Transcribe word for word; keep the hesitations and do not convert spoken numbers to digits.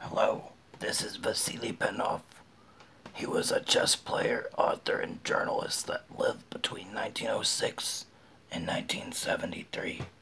Hello, this is Vasily Panov. He was a chess player, author, and journalist that lived between nineteen oh six and nineteen seventy-three.